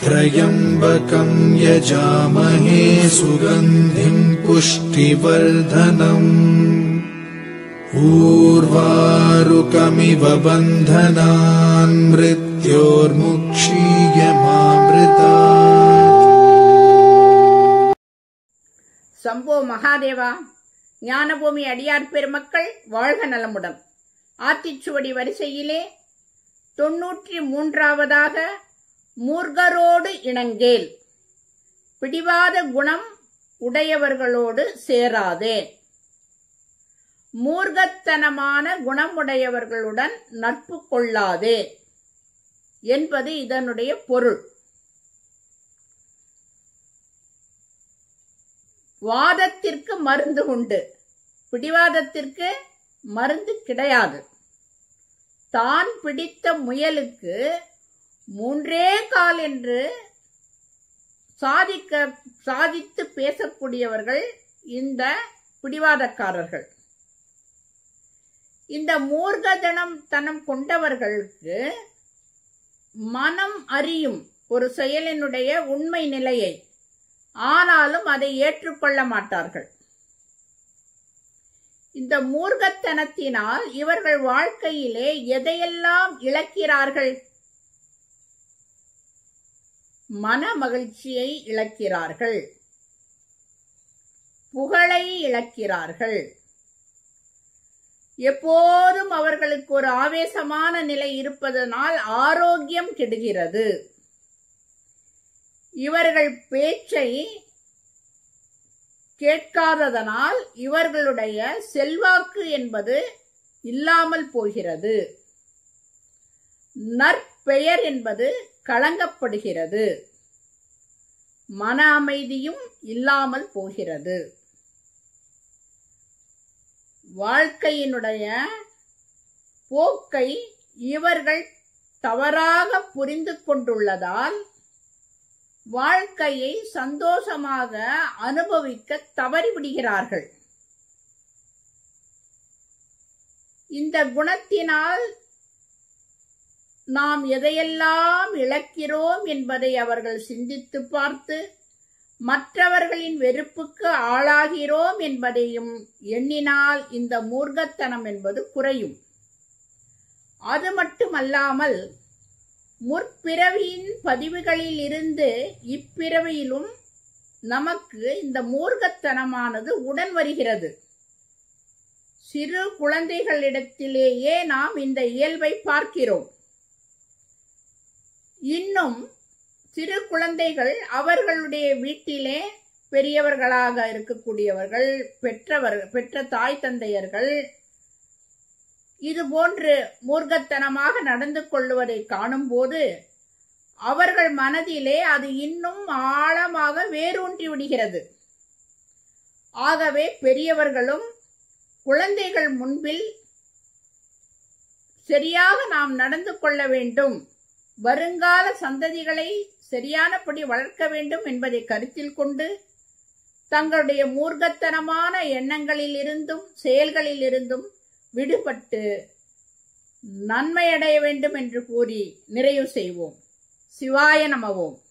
त्र्यम्बकं यजामहे सुगन्धिं पुष्टिवर्धनम् ऊर्वारुकमिव बन्धनान् मृत्योर्मुक्षीयमामृतात्। சம்போ மகாதேவா. ஞானபூமி அடியார் பெருமக்கள் வாழ்க நலமுடன். ஆத்திச்சுவடி வரிசையிலே 93வது மூர்கரோடு இணங்கேல், பிடிவாத குணம் உடையவர்களோடு சேராதே. மூர்க்கத்தனமான குணமுடையவர்களுடன் நட்பு கொள்ளாதே என்பது இதனுடைய பொருள். வாதத்திற்கு மருந்து உண்டு, பிடிவாதத்திற்கு மருந்து கிடையாது. தான் பிடித்த முயலுக்கு 3 கால் என்று சாதித்து பேசக்கூடியவர்கள் இந்த பிடிவாதக்காரர்கள். இந்த மூர்க்கத்தனம் கொண்டவர்களுக்கு மனம் அறியும் ஒரு செயலினுடைய உண்மை நிலையை, ஆனாலும் அதை ஏற்றுக்கொள்ள மாட்டார்கள். இந்த மூர்க்கத்தனத்தினால் இவர்கள் வாழ்க்கையிலே எதையெல்லாம் இழக்கிறார்கள்? மன மகிழ்ச்சியை இழக்கிறார்கள், புகழை இழக்கிறார்கள். எப்போதும் அவர்களுக்கு ஒரு ஆவேசமான நிலை இருப்பதனால் ஆரோக்கியம் கெடுகிறது. இவர்கள் பேச்சை கேட்காததனால் இவர்களுடைய செல்வாக்கு என்பது இல்லாமல் போகிறது. நற்பெயர் என்பது களங்கப்படுகிறது. மன அமைதியும் இல்லாமல் போகிறது. வாழ்க்கையினுடைய போக்கை இவர்கள் தவறாக புரிந்து கொண்டுள்ளதால் வாழ்க்கையை சந்தோஷமாக அனுபவிக்க தவறிவிடுகிறார்கள். இந்த குணத்தினால் நாம் எதையெல்லாம் இழக்கிறோம் என்பதை அவர்கள் சிந்தித்து பார்த்து மற்றவர்களின் வெறுப்புக்கு ஆளாகிறோம் என்பதையும் எண்ணினால் இந்த மூர்க்கத்தனம் என்பது குறையும். அது மட்டுமல்லாமல் முற்பிறவியின் பதிவுகளில் இருந்து இப்பிறவியிலும் நமக்கு இந்த மூர்க்கத்தனமானது உடன் வருகிறது. சிறு குழந்தைகளிடத்திலேயே நாம் இந்த இயல்பை பார்க்கிறோம். இன்னும் சிறு குழந்தைகள் அவர்களுடைய வீட்டிலே பெரியவர்களாக இருக்கக்கூடியவர்கள், பெற்ற தாய் தந்தையர்கள் இது போன்று மூர்க்கத்தனமாக நடந்து கொள்வதை காணும் போது அவர்கள் மனதிலே அது இன்னும் ஆழமாக வேரூன்றி விடுகிறது. ஆகவே பெரியவர்களும் குழந்தைகள் முன்பில் சரியாக நாம் நடந்து கொள்ள வேண்டும், வருங்கால சந்ததிகளை சரியானபடி வளர்க்க வேண்டும் என்பதை கருத்தில் கொண்டு தங்களுடைய மூர்க்கத்தனமான எண்ணங்களில் இருந்தும் செயல்களில் இருந்தும் விடுபட்டு நன்மையடைய வேண்டும் என்று கூறி நிறைவு செய்வோம். சிவாய நமவோம்.